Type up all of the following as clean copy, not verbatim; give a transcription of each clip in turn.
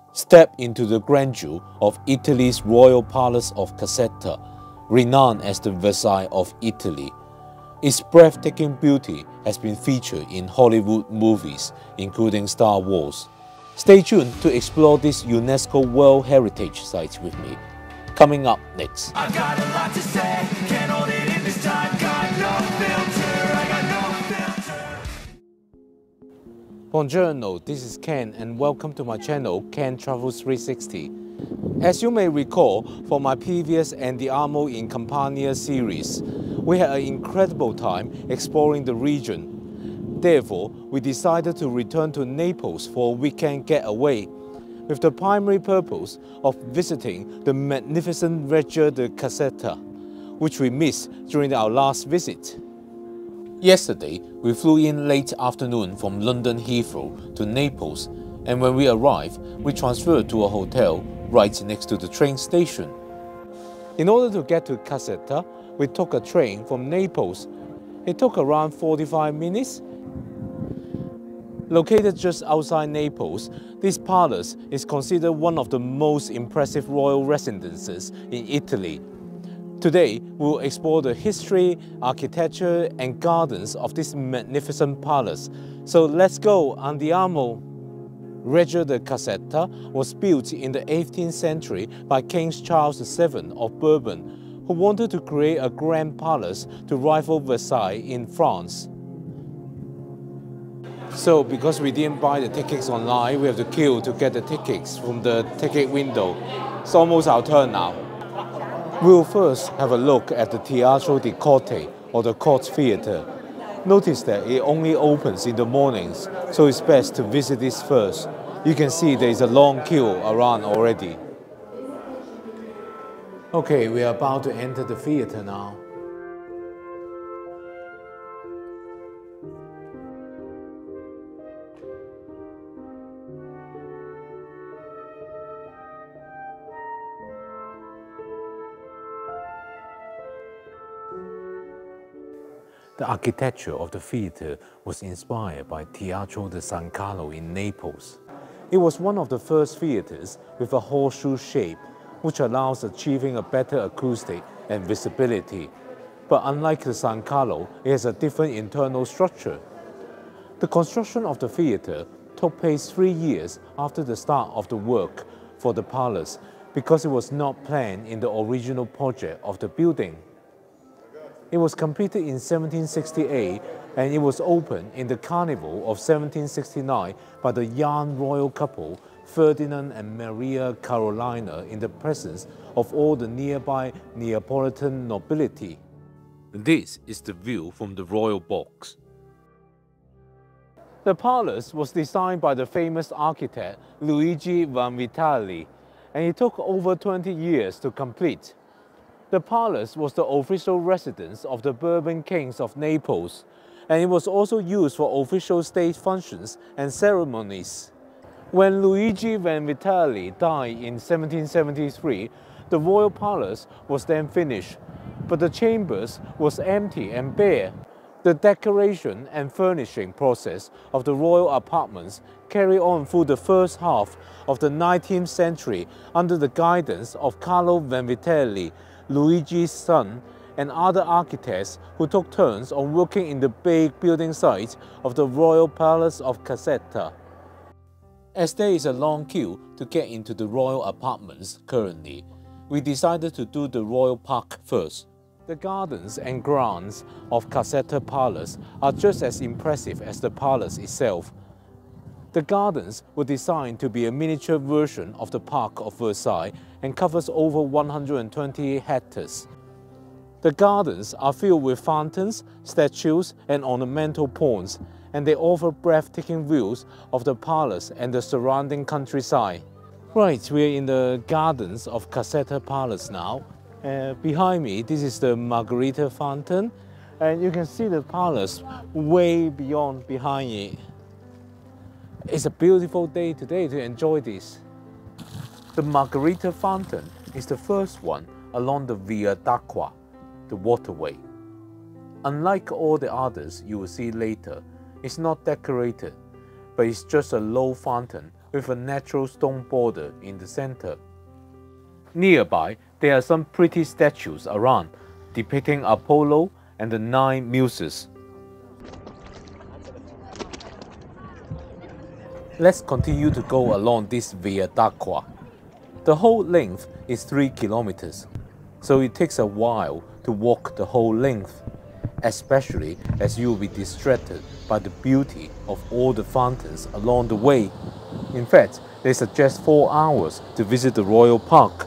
Step into the grandeur of Italy's Royal Palace of Caserta, renowned as the Versailles of Italy. Its breathtaking beauty has been featured in Hollywood movies, including Star Wars. Stay tuned to explore this UNESCO World Heritage site with me. Coming up next. I got a lot to say, can't hold it in this time, got no filter, I got no filter. Buongiorno, this is Ken and welcome to my channel, Ken Travels 360. As you may recall from my previous Andiamo in Campania series, we had an incredible time exploring the region. Therefore, we decided to return to Naples for a weekend getaway, with the primary purpose of visiting the magnificent Reggia di Caserta, which we missed during our last visit. Yesterday, we flew in late afternoon from London Heathrow to Naples, and when we arrived, we transferred to a hotel right next to the train station. In order to get to Caserta, we took a train from Naples. It took around 45 minutes. Located just outside Naples, this palace is considered one of the most impressive royal residences in Italy. Today, we'll explore the history, architecture, and gardens of this magnificent palace. So let's go, Andiamo! Reggia di Caserta was built in the 18th century by King Charles VII of Bourbon, who wanted to create a grand palace to rival Versailles in France. So, because we didn't buy the tickets online, we have to queue to get the tickets from the ticket window. It's almost our turn now. We'll first have a look at the Teatro di Corte, or the Court Theatre. Notice that it only opens in the mornings, so it's best to visit this first. You can see there is a long queue around already. Okay, we are about to enter the theatre now. The architecture of the theatre was inspired by Teatro di San Carlo in Naples. It was one of the first theatres with a horseshoe shape, which allows achieving a better acoustic and visibility. But unlike the San Carlo, it has a different internal structure. The construction of the theatre took place 3 years after the start of the work for the palace because it was not planned in the original project of the building. It was completed in 1768 and it was opened in the Carnival of 1769 by the young royal couple Ferdinand and Maria Carolina in the presence of all the nearby Neapolitan nobility. This is the view from the royal box. The palace was designed by the famous architect Luigi Vanvitelli, and it took over 20 years to complete. The palace was the official residence of the Bourbon kings of Naples, and it was also used for official state functions and ceremonies. When Luigi Vanvitelli died in 1773, the royal palace was then finished, but the chambers was empty and bare. The decoration and furnishing process of the royal apartments carried on through the first half of the 19th century under the guidance of Carlo Vanvitelli, Luigi's son, and other architects who took turns on working in the big building site of the Royal Palace of Caserta. As there is a long queue to get into the royal apartments currently, we decided to do the royal park first. The gardens and grounds of Caserta Palace are just as impressive as the palace itself. The gardens were designed to be a miniature version of the Park of Versailles and covers over 120 hectares. The gardens are filled with fountains, statues, and ornamental ponds, and they offer breathtaking views of the palace and the surrounding countryside. Right, we're in the gardens of Caserta Palace now. Behind me, this is the Margherita Fountain, and you can see the palace way beyond behind it. It's a beautiful day today to enjoy this. The Margherita Fountain is the first one along the Via d'Acqua, the waterway. Unlike all the others you will see later, it's not decorated, but it's just a low fountain with a natural stone border in the center. Nearby, there are some pretty statues around, depicting Apollo and the 9 Muses. Let's continue to go along this Via d'Acqua. The whole length is 3 kilometers, so it takes a while to walk the whole length, especially as you will be distracted by the beauty of all the fountains along the way. In fact, they suggest 4 hours to visit the Royal Park.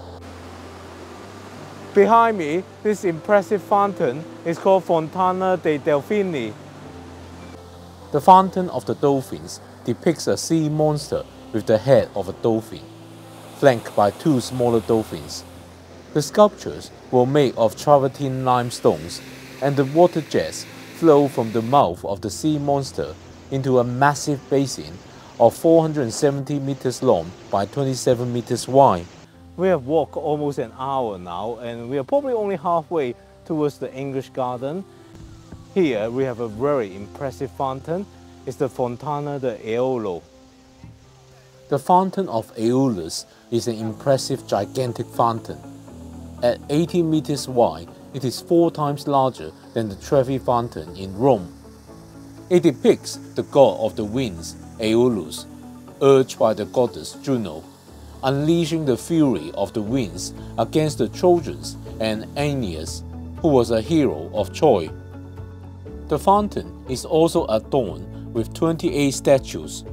Behind me, this impressive fountain is called Fontana dei Delfini. The Fountain of the Dolphins depicts a sea monster with the head of a dolphin, flanked by 2 smaller dolphins. The sculptures were made of travertine limestones, and the water jets flow from the mouth of the sea monster into a massive basin of 470 meters long by 27 meters wide. We have walked almost an hour now, and we are probably only halfway towards the English Garden. Here we have a very impressive fountain. It's the Fontana de Eolo. The Fountain of Aeolus is an impressive gigantic fountain. At 80 meters wide, it is 4 times larger than the Trevi Fountain in Rome. It depicts the god of the winds, Aeolus, urged by the goddess Juno, unleashing the fury of the winds against the Trojans and Aeneas, who was a hero of Troy. The fountain is also adorned with 28 statues.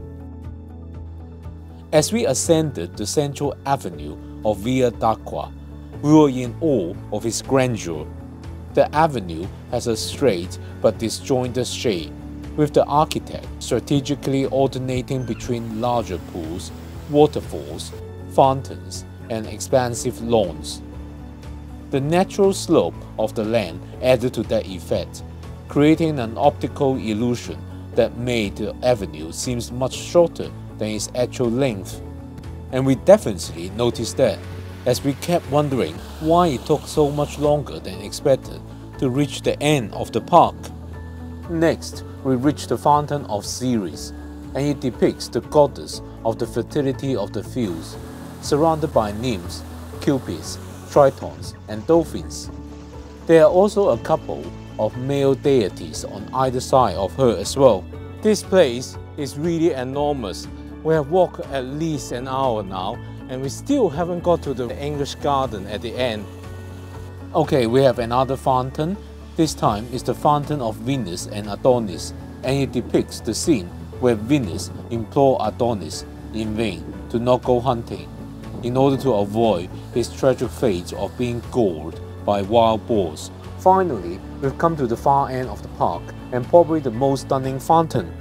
As we ascended the central avenue of Via d'Acqua, we were in awe of its grandeur. The avenue has a straight but disjointed shape, with the architect strategically alternating between larger pools, waterfalls, fountains, and expansive lawns. The natural slope of the land added to that effect, creating an optical illusion that made the avenue seem much shorter than its actual length. And we definitely noticed that, as we kept wondering why it took so much longer than expected to reach the end of the park. Next, we reached the Fountain of Ceres, and it depicts the goddess of the fertility of the fields, surrounded by nymphs, cupids, tritons, and dolphins. There are also a couple of male deities on either side of her as well. This place is really enormous. We have walked at least an hour now, and we still haven't got to the English Garden at the end. Okay, we have another fountain. This time is the Fountain of Venus and Adonis, and it depicts the scene where Venus implored Adonis in vain to not go hunting, in order to avoid his tragic fate of being gored by wild boars. Finally, we've come to the far end of the park, and probably the most stunning fountain.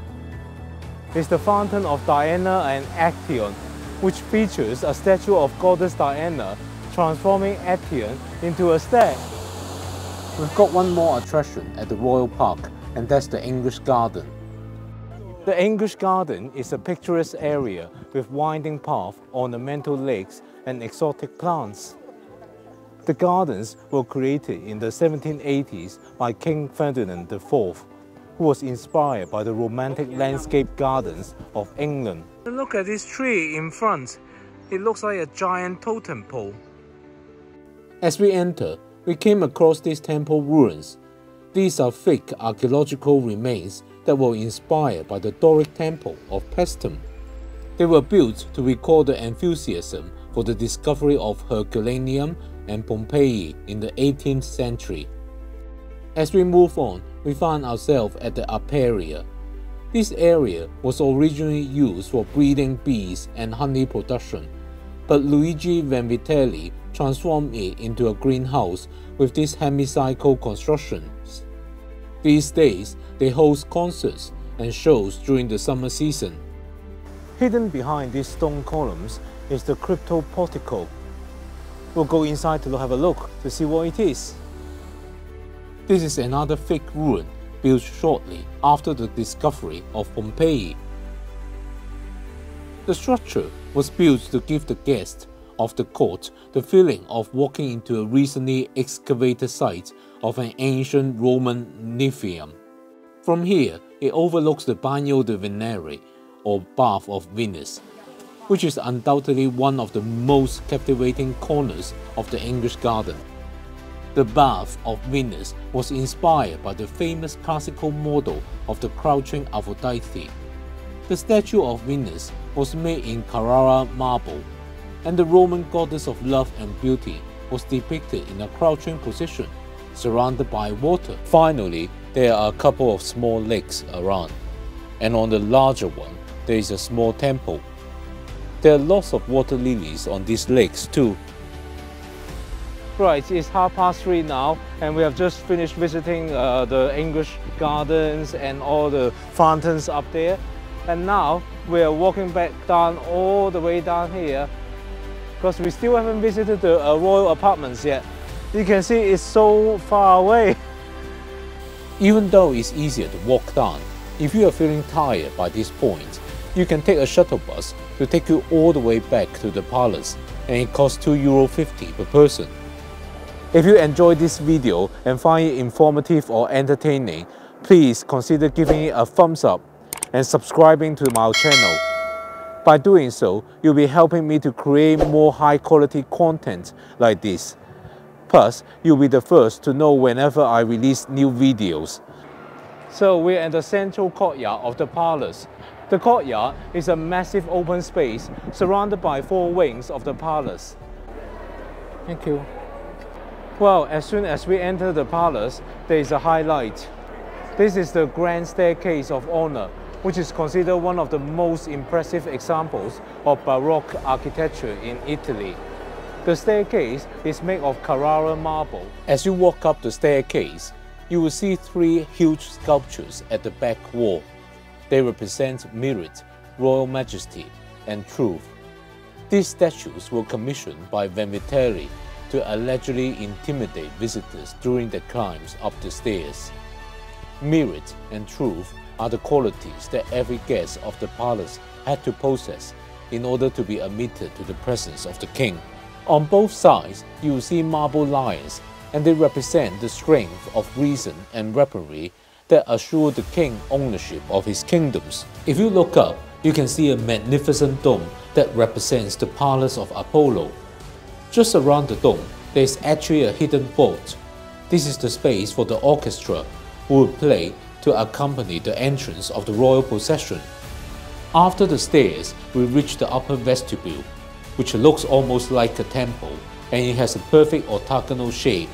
It's the Fountain of Diana and Actaeon, which features a statue of goddess Diana transforming Actaeon into a stag. We've got one more attraction at the Royal Park, and that's the English Garden. The English Garden is a picturesque area with winding paths, ornamental lakes, and exotic plants. The gardens were created in the 1780s by King Ferdinand IV, who was inspired by the romantic landscape gardens of England. Look at this tree in front. It looks like a giant totem pole. As we enter, we came across these temple ruins. These are fake archaeological remains that were inspired by the Doric temple of Paestum. They were built to record the enthusiasm for the discovery of Herculaneum and Pompeii in the 18th century. As we move on, we find ourselves at the apiary. This area was originally used for breeding bees and honey production, but Luigi Vanvitelli transformed it into a greenhouse with these hemicycle constructions. These days, they host concerts and shows during the summer season. Hidden behind these stone columns is the crypto portico. We'll go inside to have a look to see what it is. This is another fake ruin built shortly after the discovery of Pompeii. The structure was built to give the guests of the court the feeling of walking into a recently excavated site of an ancient Roman Nymphaeum. From here, it overlooks the Bagno di Venere, or Bath of Venus, which is undoubtedly one of the most captivating corners of the English garden. The Bath of Venus was inspired by the famous classical model of the crouching Aphrodite. The statue of Venus was made in Carrara marble, and the Roman goddess of love and beauty was depicted in a crouching position, surrounded by water. Finally, there are a couple of small lakes around, and on the larger one, there is a small temple. There are lots of water lilies on these lakes too. Right, it's 3:30 now, and we have just finished visiting the English gardens and all the fountains up there. And now we are walking back down all the way down here, because we still haven't visited the royal apartments yet. You can see it's so far away. Even though it's easier to walk down, if you are feeling tired by this point, you can take a shuttle bus to take you all the way back to the palace, and it costs €2.50 per person. If you enjoyed this video and find it informative or entertaining, please consider giving it a thumbs up and subscribing to my channel. By doing so, you'll be helping me to create more high quality content like this. Plus, you'll be the first to know whenever I release new videos. So we're at the central courtyard of the palace. The courtyard is a massive open space surrounded by 4 wings of the palace. Thank you. Well, as soon as we enter the palace, there is a highlight. This is the Grand Staircase of Honor, which is considered one of the most impressive examples of Baroque architecture in Italy. The staircase is made of Carrara marble. As you walk up the staircase, you will see 3 huge sculptures at the back wall. They represent merit, royal majesty, and truth. These statues were commissioned by Vanvitelli to allegedly intimidate visitors during the climbs up the stairs. Merit and truth are the qualities that every guest of the palace had to possess in order to be admitted to the presence of the king. On both sides, you will see marble lions, and they represent the strength of reason and weaponry that assure the king ownership of his kingdoms. If you look up, you can see a magnificent dome that represents the palace of Apollo. Just around the dome, there is actually a hidden vault. This is the space for the orchestra who will play to accompany the entrance of the royal procession. After the stairs, we reach the upper vestibule, which looks almost like a temple, and it has a perfect orthogonal shape.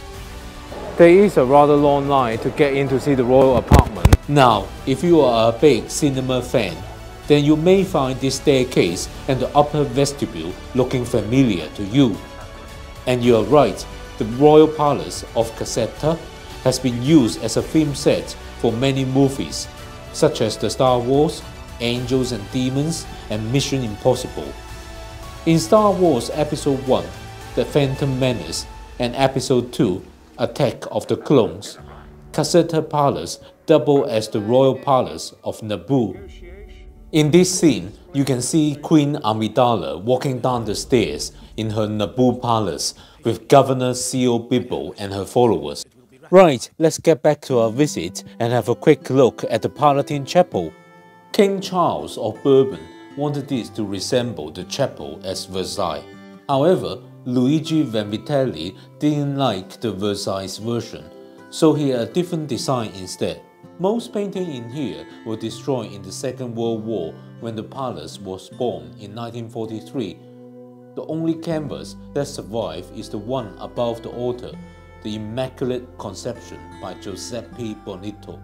There is a rather long line to get in to see the royal apartment. Now, if you are a big cinema fan, then you may find this staircase and the upper vestibule looking familiar to you. And you are right, the Royal Palace of Caserta has been used as a theme set for many movies, such as the Star Wars, Angels and Demons, and Mission Impossible. In Star Wars Episode 1, The Phantom Menace, and Episode 2, Attack of the Clones, Caserta Palace doubled as the Royal Palace of Naples. In this scene, you can see Queen Amidala walking down the stairs in her Naples Palace with Governor Sio Bibbo and her followers. Right, let's get back to our visit and have a quick look at the Palatine Chapel. King Charles of Bourbon wanted this to resemble the chapel at Versailles. However, Luigi Vanvitelli didn't like the Versailles version, so he had a different design instead. Most paintings in here were destroyed in the Second World War when the palace was bombed in 1943. The only canvas that survived is the one above the altar, the Immaculate Conception by Giuseppe Bonito.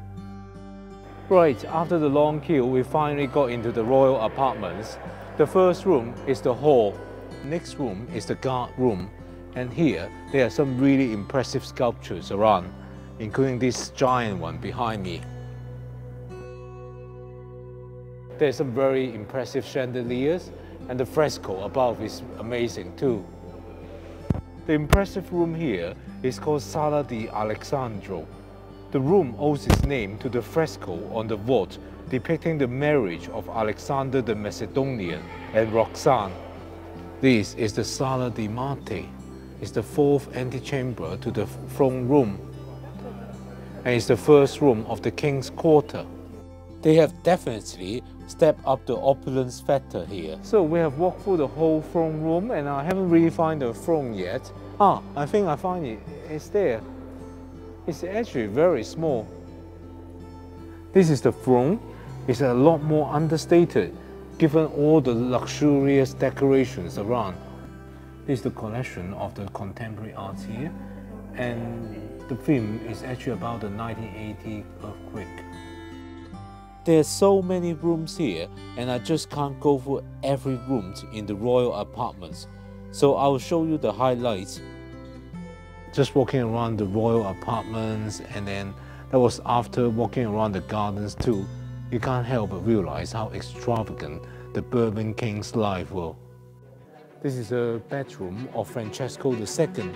Right, after the long queue, we finally got into the royal apartments. The first room is the hall. Next room is the guard room. And here, there are some really impressive sculptures around, including this giant one behind me. There's some very impressive chandeliers, and the fresco above is amazing too. The impressive room here is called Sala di Alessandro. The room owes its name to the fresco on the vault depicting the marriage of Alexander the Macedonian and Roxanne. This is the Sala di Marte. It's the 4th antechamber to the throne room, and it's the first room of the king's quarter. They have definitely stepped up the opulence factor here. So we have walked through the whole throne room and I haven't really found the throne yet. I think I found it. It's there. It's actually very small. This is the throne. It's a lot more understated given all the luxurious decorations around. This is the collection of the contemporary art here, and the theme is actually about the 1980 earthquake. There are so many rooms here, and I just can't go through every room in the royal apartments, so I'll show you the highlights. Just walking around the royal apartments, and then that was after walking around the gardens too. You can't help but realize how extravagant the Bourbon king's life was. This is a bedroom of Francesco II.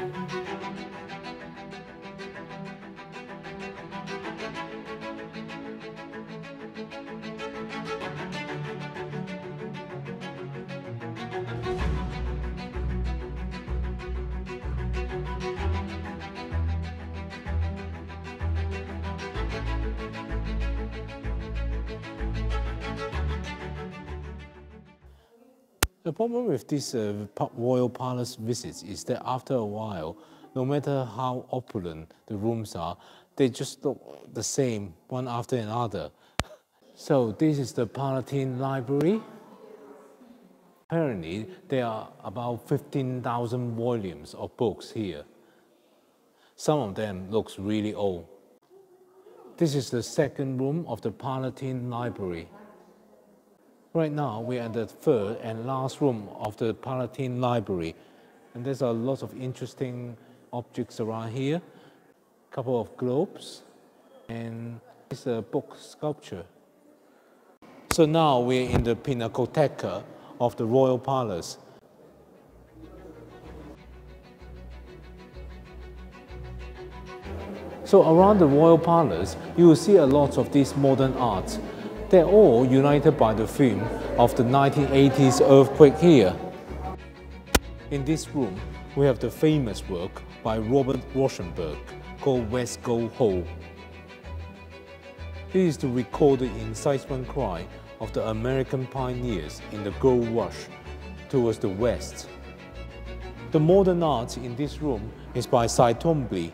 The problem with these royal palace visits is that after a while, no matter how opulent the rooms are, they just look the same, one after another. So this is the Palatine Library. Apparently, there are about 15,000 volumes of books here. Some of them looks really old. This is the second room of the Palatine Library. Right now, we're at the third and last room of the Palatine Library. And there's a lot of interesting objects around here. A couple of globes, and it's a book sculpture. So now we're in the Pinacoteca of the Royal Palace. So around the Royal Palace, you will see a lot of these modern arts. They're all united by the theme of the 1980s earthquake here. In this room, we have the famous work by Robert Rauschenberg called West Gold Hole. This is the recorded incessant cry of the American pioneers in the gold rush towards the west. The modern art in this room is by Saitombi.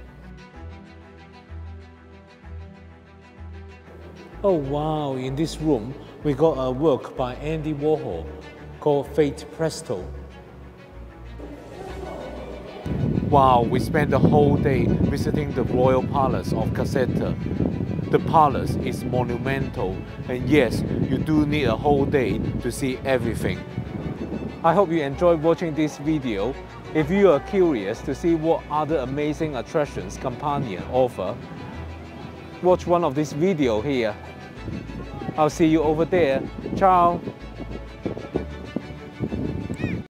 Oh wow, in this room we got a work by Andy Warhol called Fate Presto. Wow, we spent the whole day visiting the Royal Palace of Caserta. The palace is monumental, and yes, you do need a whole day to see everything. I hope you enjoyed watching this video. If you are curious to see what other amazing attractions Campania offer, watch one of these videos here. I'll see you over there. Ciao!